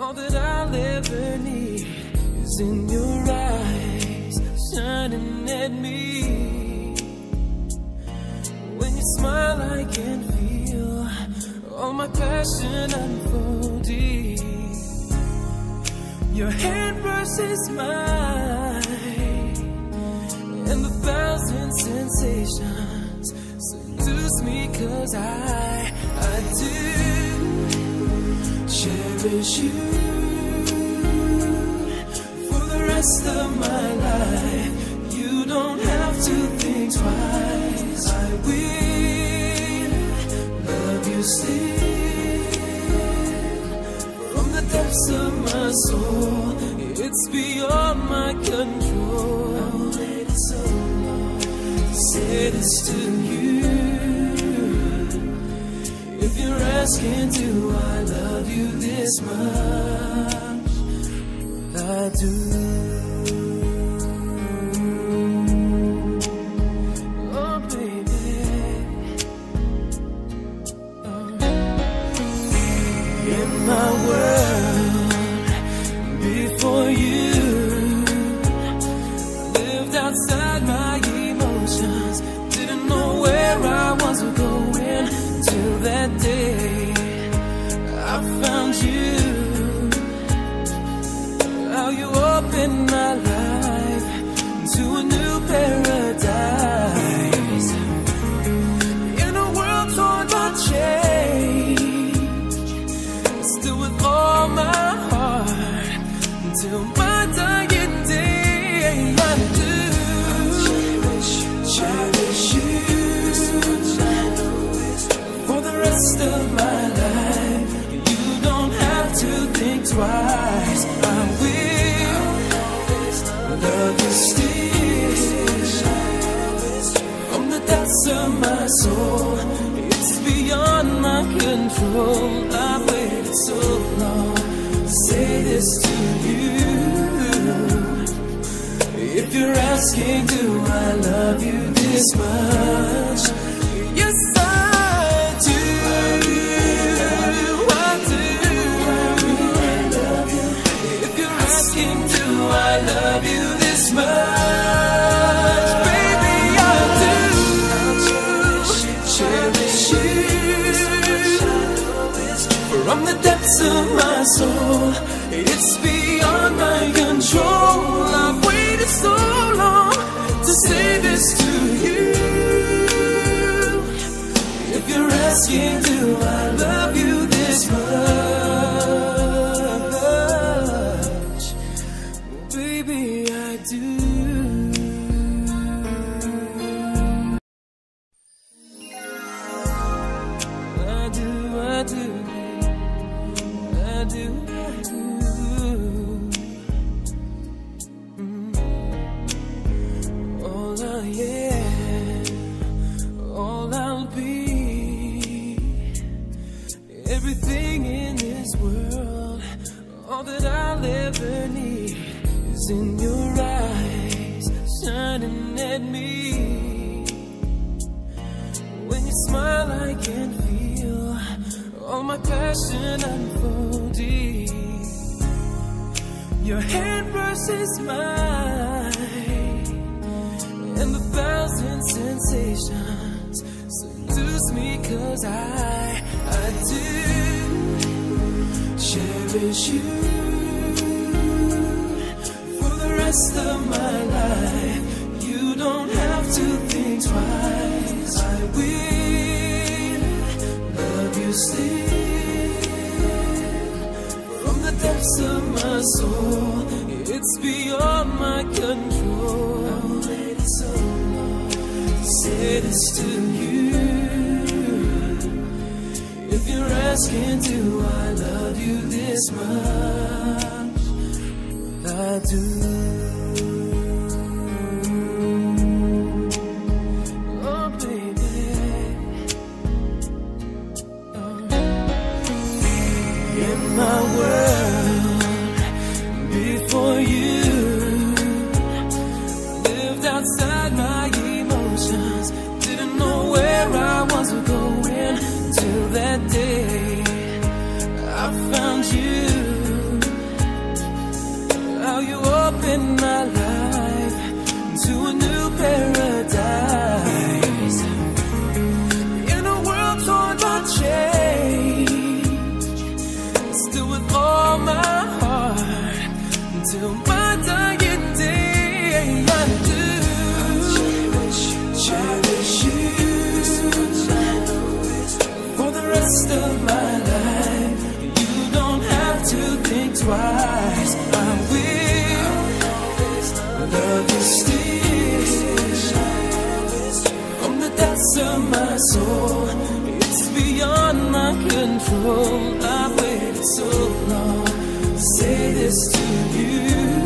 All that I'll ever need is in your eyes, shining at me. When you smile, I can feel all my passion unfolding. Your hand versus mine, and the thousand sensations seduce me, 'cause I do cherish you for the rest of my life. You don't have to think twice. I will love you still from the depths of my soul. It's beyond my control. I waited so long to say this to you. If you're asking, do I love you this much? I do. Oh, baby. In my world, before you, lived outside my emotions. Didn't know where I was going till that day I found you. How you opened my life to a new paradise. In a world torn by change, still with all my heart, until my dying day. I do cherish you for the rest of my life. You don't have to think twice. I will love you still from the depths of my soul. It's beyond my control. I've waited so long to say this to you. If you're asking, do I love you this much? Yes, I do. I do. If you're asking, do I love you this much? Baby, I do. Cherish you from the depths of my soul. It's beyond my control. I've waited so long to say this to you. If you're asking, do I love you this much? Baby, I do. I do, I do, I do, I do. All I am, all I'll be, everything in this world, all that I'll ever need is in your eyes, shining at me. When you smile, I can feel all my passion unfolding. Your hand versus mine, and the thousand sensations seduce me, 'cause I do cherish you for the rest of my life. You don't have to think twice. I will love you still from the depths of my soul. It's beyond my control. I waited so long to say this to you. If you're asking, do I love you this much? I do. Oh, baby. In my world, before you, lived outside my emotions. Didn't know where I was going till that day I found you. twice. I will love you still. From the depths of my soul, it's beyond my control. I've waited so long to say this to you.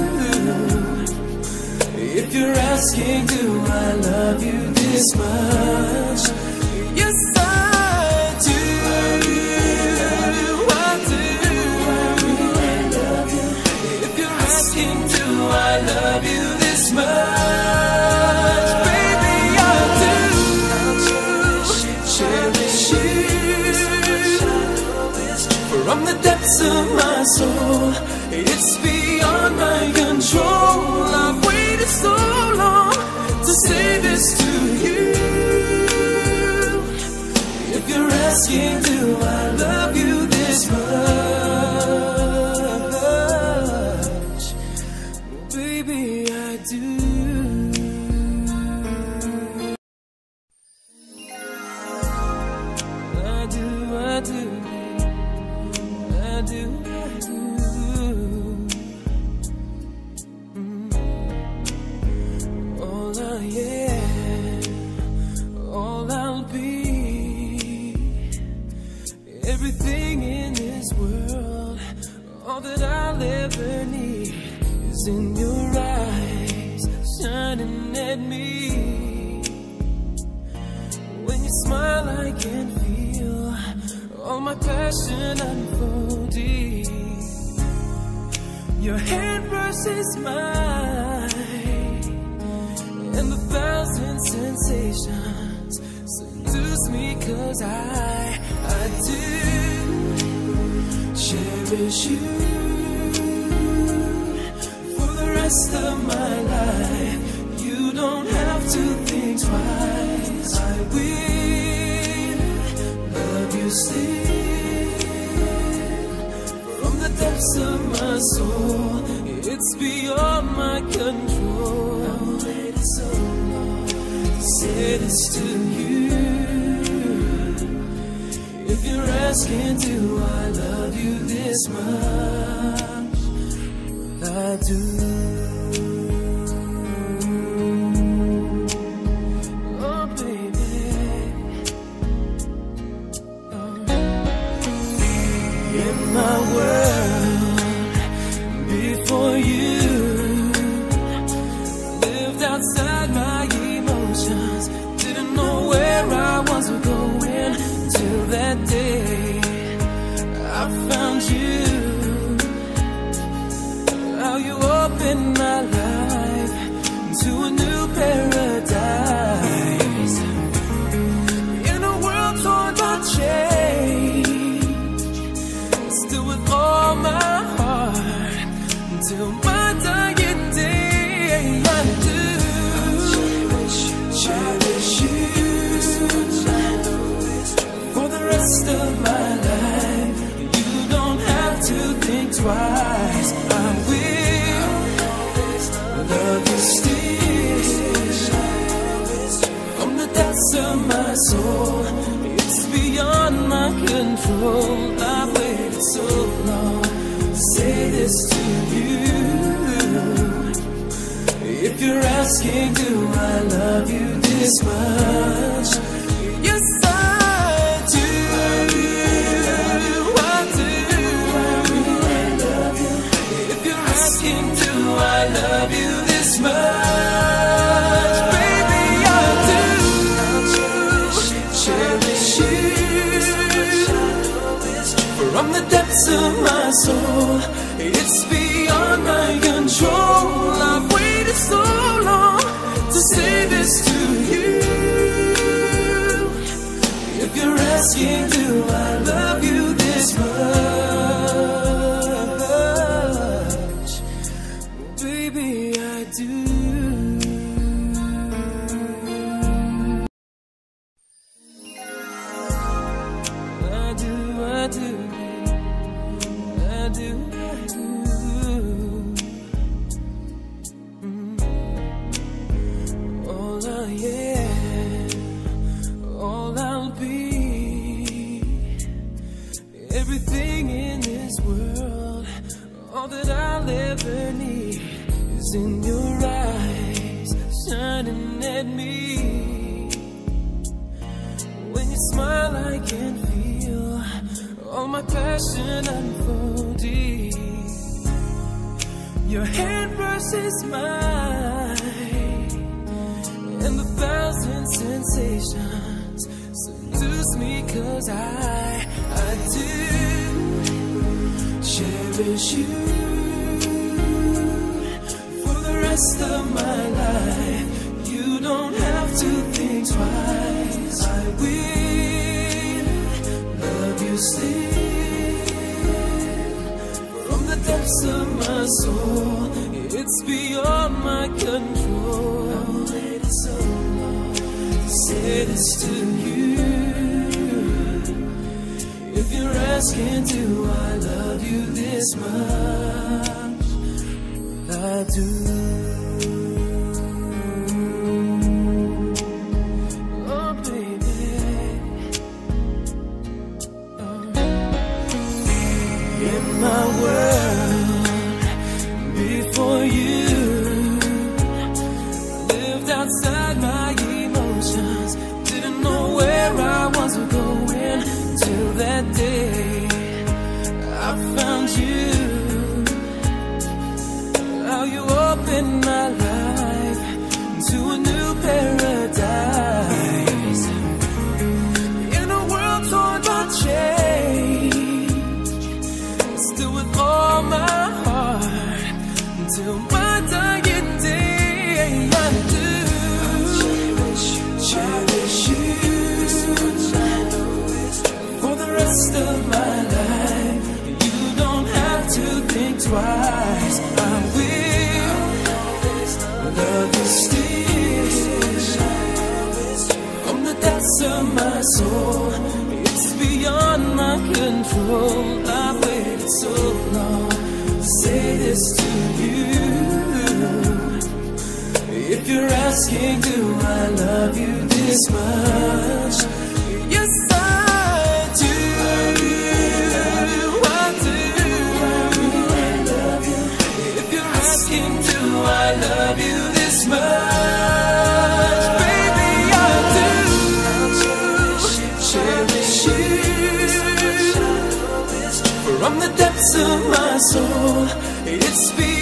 If you're asking, do I love you this much? Yes, I do. I do. I love you. If you're asking, do I love you this much? Baby, I do. Cherish you. From the depths of my soul, it's beyond my control. I've waited so long to say this to you. If you're asking, do I love you this much? Well, baby, I do. I do, I do. I do, I do. All I am, all I'll be, everything in this world, all that I'll ever need is in your eyes, shining at me. When you smile, I can feel all my passion unfolding. Your hand brushes mine, and the thousand sensations seduce me, 'cause I do cherish you. For the rest of my life, you don't have to think twice. I will love you still. From the depths of my soul, it's beyond my control. I've waited so long to say this to you. If you're asking, do I love you this much? Well, I do. Oh, baby. Oh. In my world, before you, lived outside my emotions, didn't know where I was going till that day I found you. How you opened my life to a new paradise. In a world torn by change, still with all my heart, until my dying day, I do cherish you. For the rest of my life, you don't have to think twice. I will love you still. From the depths of my soul, it's beyond my control. I've waited so long to say this to you. If you're asking, do I love you this much? Yes, I do. I do. I love you. If you're asking, do I love you this much? Baby, I do. Cherish you. From the depths of my soul, it's beyond my control. I've waited so long to say this to you. If you're asking, do I love you this much? Well, baby, I do. I do, I do. I do, I do. All I am, all I'll be, everything ever need is in your eyes, shining at me. When you smile, I can feel all my passion unfolding. Your hand brushes mine, and the thousand sensations seduce me, 'cause I do cherish you for the rest of my life. You don't have to think twice. I will love you still from the depths of my soul. It's beyond my control. I've waited so long to say this to you. If you're asking, do I love you this much? Well, I do. Oh, baby. Oh. In my world, before you, lived outside my emotions. Didn't know where I was going till that day I found you. How you opened my life to a new paradise. In a world torn by change, still with all my heart, until my dying day. I do cherish you for the rest of my life. You don't have to think twice. I will love you still from the depths of my soul. It's beyond my control. I've waited so long to say this to you. If you're asking, do I love you this much? Yes, I do. I do. If you're asking, do I love you this much? Baby, I do. Cherish you from the depths of my soul. It's beyond